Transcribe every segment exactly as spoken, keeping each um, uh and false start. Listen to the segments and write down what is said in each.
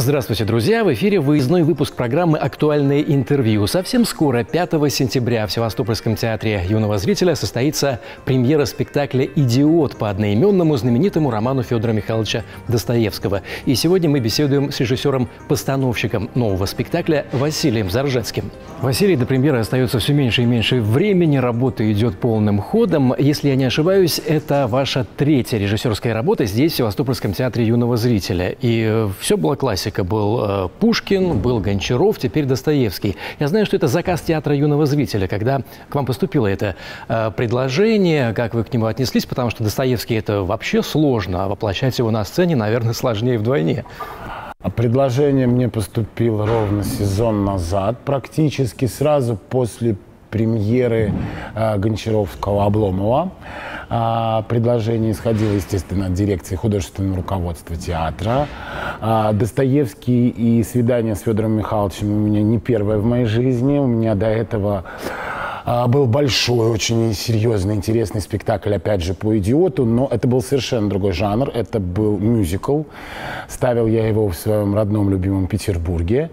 Здравствуйте, друзья! В эфире выездной выпуск программы «Актуальное интервью». Совсем скоро, пятого сентября, в Севастопольском театре юного зрителя состоится премьера спектакля «Идиот» по одноименному знаменитому роману Федора Михайловича Достоевского. И сегодня мы беседуем с режиссером-постановщиком нового спектакля Василием Заржецким. Василий, до премьеры остается все меньше и меньше времени, работа идет полным ходом. Если я не ошибаюсь, это ваша третья режиссерская работа здесь, в Севастопольском театре юного зрителя. И все было классика. Был э, Пушкин, был Гончаров, теперь Достоевский. Я знаю, что это заказ театра юного зрителя. Когда к вам поступило это э, предложение, как вы к нему отнеслись? Потому что Достоевский – это вообще сложно, а воплощать его на сцене, наверное, сложнее вдвойне. Предложение мне поступило ровно сезон назад, практически сразу после премьеры э, Гончаровского «Обломова». А, предложение исходило, естественно, от дирекции художественного руководства театра. А, Достоевский и свидание с Федором Михайловичем у меня не первое в моей жизни. У меня до этого а, был большой, очень серьезный, интересный спектакль, опять же, по «Идиоту», но это был совершенно другой жанр. Это был мюзикл. Ставил я его в своем родном, любимом Петербурге.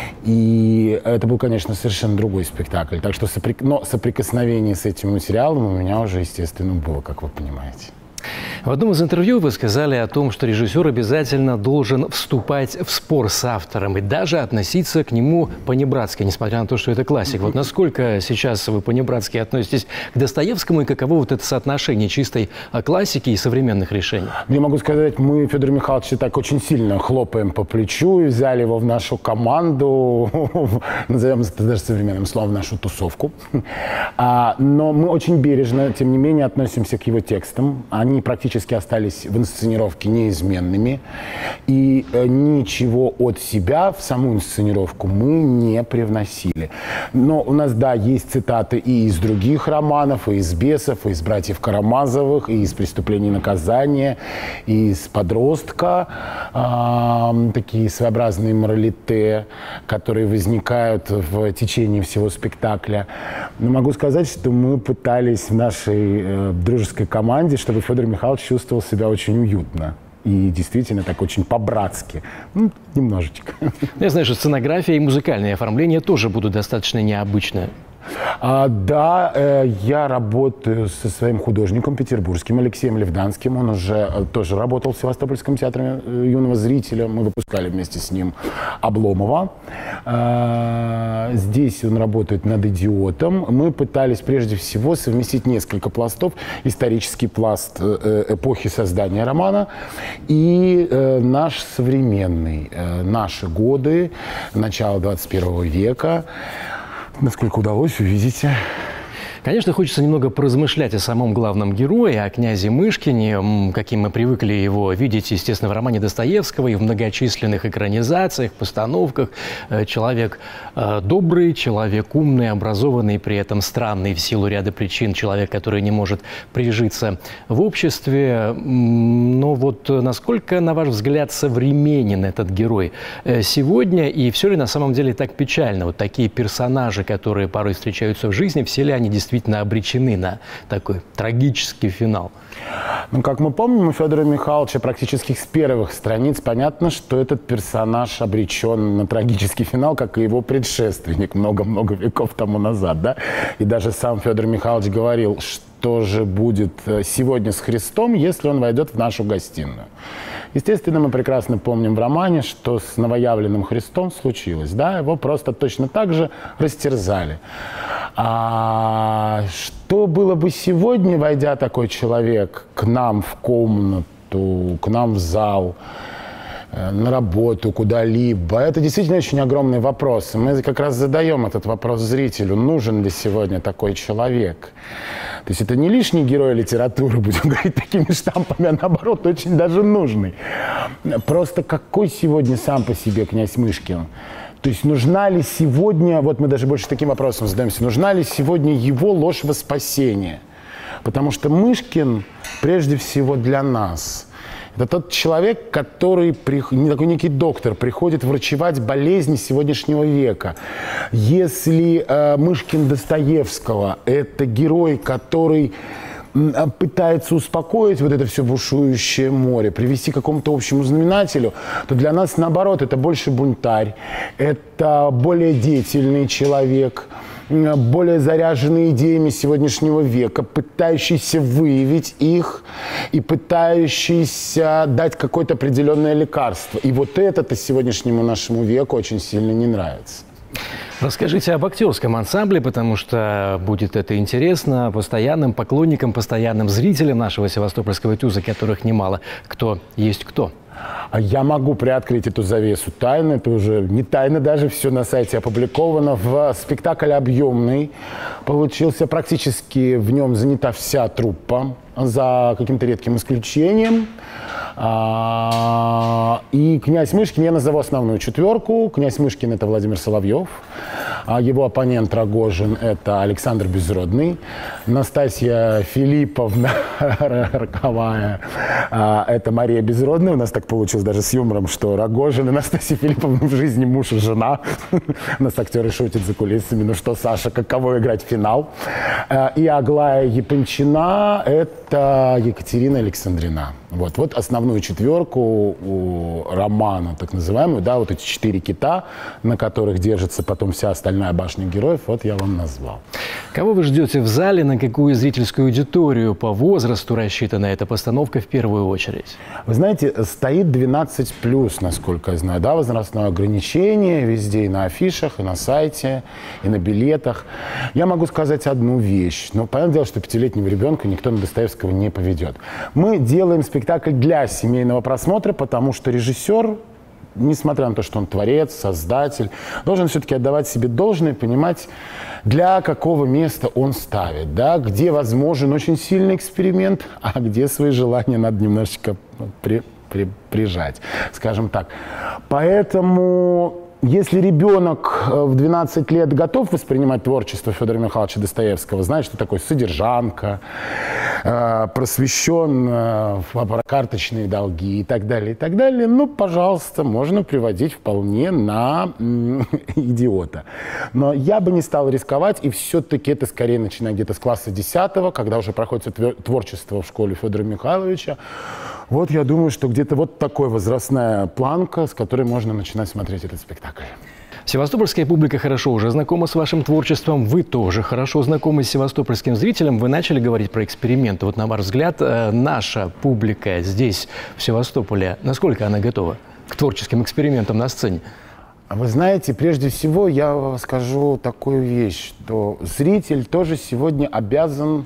И это был, конечно, совершенно другой спектакль. Так что соприк... Но соприкосновение с этим материалом у меня уже, естественно, было, как вы понимаете. В одном из интервью вы сказали о том, что режиссер обязательно должен вступать в спор с автором и даже относиться к нему по-небратски, несмотря на то, что это классик. Вот насколько сейчас вы по-небратски относитесь к Достоевскому и каково вот это соотношение чистой классики и современных решений? Я могу сказать, мы Федора Михайловича так очень сильно хлопаем по плечу и взяли его в нашу команду, назовем это даже современным словом, в нашу тусовку. Но мы очень бережно, тем не менее, относимся к его текстам. Они практически остались в инсценировке неизменными. И э, ничего от себя в саму инсценировку мы не привносили. Но у нас, да, есть цитаты и из других романов, и из «Бесов», и из «Братьев Карамазовых», и из «Преступления и наказания», и из «Подростка». Э, такие своеобразные моралите, которые возникают в течение всего спектакля. Но могу сказать, что мы пытались в нашей э, дружеской команде, чтобы Федор Михайлович чувствовал себя очень уютно. И действительно так очень по-братски. Ну, немножечко. Я знаю, что сценография и музыкальное оформление тоже будут достаточно необычны. А, да, э, я работаю со своим художником петербургским Алексеем Левданским. Он уже э, тоже работал в Севастопольском театре э, юного зрителя. Мы выпускали вместе с ним «Обломова». Э, здесь он работает над «Идиотом». Мы пытались прежде всего совместить несколько пластов. Исторический пласт э, эпохи создания романа и э, наш современный, э, наши годы, начало двадцать первого века. Насколько удалось, увидите. Конечно, хочется немного поразмышлять о самом главном герое, о князе Мышкине, каким мы привыкли его видеть, естественно, в романе Достоевского и в многочисленных экранизациях, постановках. Человек добрый, человек умный, образованный, при этом странный в силу ряда причин, человек, который не может прижиться в обществе. Но вот насколько, на ваш взгляд, современен этот герой сегодня, и все ли на самом деле так печально? Вот такие персонажи, которые порой встречаются в жизни, все ли они действительно действительно обречены на такой трагический финал? Ну, как мы помним, у Федора Михайловича практически с первых страниц понятно, что этот персонаж обречен на трагический финал, как и его предшественник много-много веков тому назад, да? И даже сам Федор Михайлович говорил, что же будет сегодня с Христом, если он войдет в нашу гостиную. Естественно, мы прекрасно помним в романе, что с новоявленным Христом случилось. Да? Его просто точно так же растерзали. А что было бы сегодня, войдя такой человек к нам в комнату, к нам в зал, на работу, куда-либо? Это действительно очень огромный вопрос. Мы как раз задаем этот вопрос зрителю. Нужен ли сегодня такой человек? То есть это не лишний герой литературы, будем говорить такими штампами, а наоборот, очень даже нужный. Просто какой сегодня сам по себе князь Мышкин? То есть нужна ли сегодня, вот мы даже больше таким вопросом задаемся, нужна ли сегодня его ложь во спасение? Потому что Мышкин прежде всего для нас. Это тот человек, который, такой некий доктор, приходит врачевать болезни сегодняшнего века. Если э, Мышкин Достоевского – это герой, который пытается успокоить вот это все бушующее море, привести к какому-то общему знаменателю, то для нас, наоборот, это больше бунтарь, это более деятельный человек, более заряженный идеями сегодняшнего века, пытающийся выявить их и пытающийся дать какое-то определенное лекарство. И вот это-то сегодняшнему нашему веку очень сильно не нравится. Расскажите об актерском ансамбле, потому что будет это интересно постоянным поклонникам, постоянным зрителям нашего севастопольского ТЮЗа, которых немало. Кто есть кто? Я могу приоткрыть эту завесу тайны, это уже не тайна даже, все на сайте опубликовано. В спектакль объемный получился, практически в нем занята вся труппа, за каким-то редким исключением. И «Князь Мышкин» я назову основную четверку. «Князь Мышкин» — это Владимир Соловьев. Его оппонент Рогожин — это Александр Безродный. Настасья Филипповна Роковая — это Мария Безродная. У нас так получилось даже с юмором, что Рогожин и Настасья Филипповна в жизни муж и жена. У нас актеры шутят за кулисами. Ну что, Саша, каково играть в финал? И Аглая Япончина — это Екатерина Александрина. Вот, вот основную четверку у романа, так называемую, да, вот эти четыре кита, на которых держится потом вся остальная башня героев, вот я вам назвал. Кого вы ждете в зале, на какую зрительскую аудиторию по возрасту рассчитана эта постановка в первую очередь? Вы знаете, стоит двенадцать плюс, насколько я знаю, да, возрастное ограничение везде, и на афишах, и на сайте, и на билетах. Я могу сказать одну вещь, но понятное дело, что пятилетнего ребенка никто на Достоевского не поведет. Мы делаем спектакль спектакль для семейного просмотра, потому что режиссер, несмотря на то, что он творец, создатель, должен все-таки отдавать себе должное, понимать, для какого места он ставит, да, где возможен очень сильный эксперимент, а где свои желания надо немножечко при, при, прижать, скажем так. Поэтому... Если ребенок в двенадцать лет готов воспринимать творчество Федора Михайловича Достоевского, знает, что такое содержанка, просвещен про карточные долги и так далее, и так далее, ну, пожалуйста, можно приводить вполне на идиота. Но я бы не стал рисковать, и все-таки это скорее начиная где-то с класса десятого, когда уже проходит творчество в школе Федора Михайловича. Вот я думаю, что где-то вот такая возрастная планка, с которой можно начинать смотреть этот спектакль. Севастопольская публика хорошо уже знакома с вашим творчеством. Вы тоже хорошо знакомы с севастопольским зрителем. Вы начали говорить про эксперименты. Вот на ваш взгляд, наша публика здесь, в Севастополе, насколько она готова к творческим экспериментам на сцене? Вы знаете, прежде всего я скажу такую вещь, что зритель тоже сегодня обязан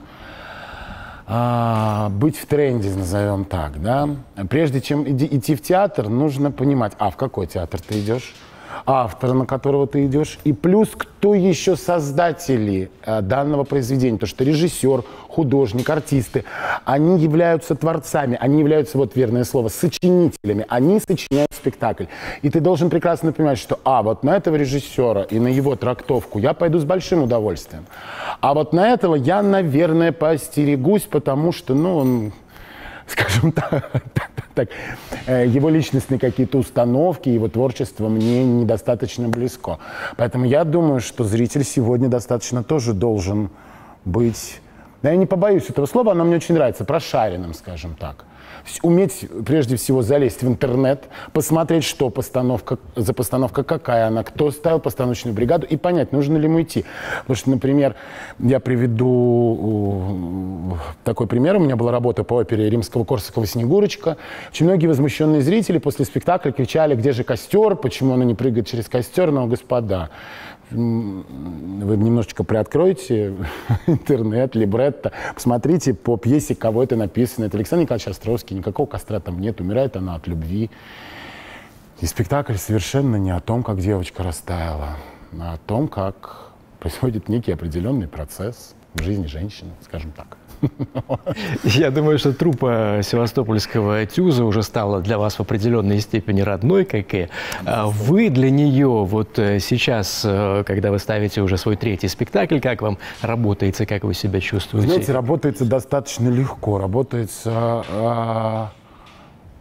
А, быть в тренде, назовем так, да. Прежде чем иди, идти в театр, нужно понимать, а в какой театр ты идешь, автора, на которого ты идешь, и плюс, кто еще создатели а, данного произведения. То, что режиссер, художник, артисты, они являются творцами, они являются, вот верное слово, сочинителями, они сочиняют спектакль. И ты должен прекрасно понимать, что, а, вот на этого режиссера и на его трактовку я пойду с большим удовольствием. А вот на этого я, наверное, поостерегусь, потому что, ну, он, скажем так, так, его личностные какие-то установки, его творчество мне недостаточно близко. Поэтому я думаю, что зритель сегодня достаточно тоже должен быть, да, я не побоюсь этого слова, оно мне очень нравится, прошаренным, скажем так. Уметь, прежде всего, залезть в интернет, посмотреть, что постановка, за постановка какая она, кто ставил постановочную бригаду, и понять, нужно ли ему идти. Потому что, например, я приведу такой пример. У меня была работа по опере Римского-Корсакова «Снегурочка». Очень многие возмущенные зрители после спектакля кричали, где же костер, почему она не прыгает через костер. Но, господа, вы немножечко приоткроете интернет, либретто, посмотрите по пьесе, кого это написано. Это Александр Николаевич Островский, никакого костра там нет, умирает она от любви. И спектакль совершенно не о том, как девочка растаяла, а о том, как происходит некий определенный процесс в жизни женщины, скажем так. Я думаю, что труппа Севастопольского ТЮЗа уже стала для вас в определенной степени родной, как и вы для нее. Вот сейчас, когда вы ставите уже свой третий спектакль, как вам работается, как вы себя чувствуете? Знаете, работается достаточно легко. Работается...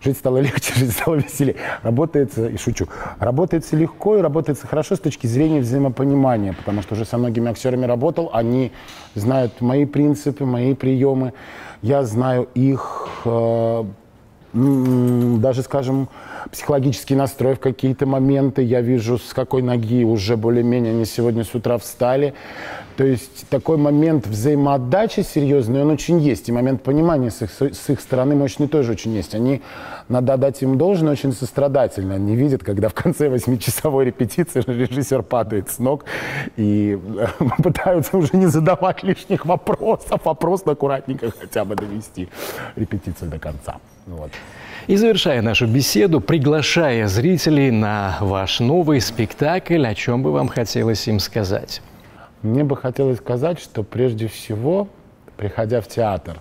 Жить стало легче, жить стало веселее. Работается, и шучу, работается легко и работается хорошо с точки зрения взаимопонимания, потому что уже со многими актерами работал, они знают мои принципы, мои приемы, я знаю их, э, даже, скажем, психологический настрой в какие-то моменты, я вижу, с какой ноги уже более-менее они сегодня с утра встали. То есть такой момент взаимоотдачи серьезный, он очень есть. И момент понимания с их, с их стороны мощный тоже очень есть. Они, надо отдать им должное, очень сострадательно. Они видят, когда в конце восьмичасовой репетиции режиссер падает с ног и пытаются уже не задавать лишних вопросов, а просто аккуратненько хотя бы довести репетицию до конца. Вот. И завершая нашу беседу, приглашая зрителей на ваш новый спектакль, о чем бы вам хотелось им сказать? Мне бы хотелось сказать, что прежде всего, приходя в театр,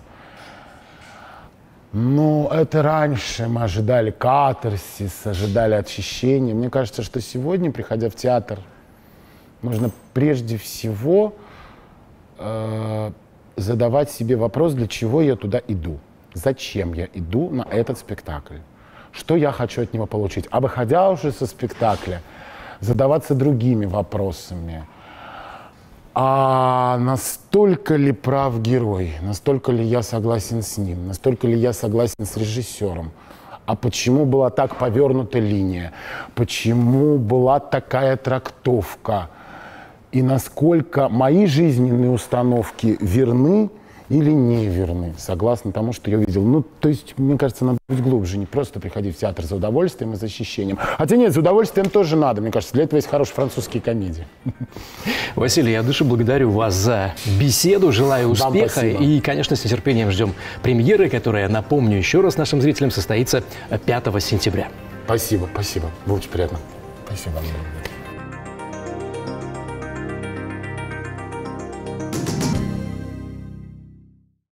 ну, это раньше мы ожидали катарсис, ожидали очищения. Мне кажется, что сегодня, приходя в театр, нужно прежде всего э, задавать себе вопрос, для чего я туда иду. Зачем я иду на этот спектакль? Что я хочу от него получить? А выходя уже со спектакля, задаваться другими вопросами. А настолько ли прав герой? Настолько ли я согласен с ним? Настолько ли я согласен с режиссером? А почему была так повернута линия? Почему была такая трактовка? И насколько мои жизненные установки верны или не верны, согласно тому, что я увидел. Ну, то есть, мне кажется, надо быть глубже, не просто приходить в театр за удовольствием и защищением. Хотя нет, за удовольствием тоже надо, мне кажется, для этого есть хорошие французские комедии. Василий, я от души благодарю вас за беседу, желаю успеха и, конечно, с нетерпением ждем премьеры, которая, напомню еще раз нашим зрителям, состоится пятого сентября. Спасибо, спасибо, было очень приятно. Спасибо.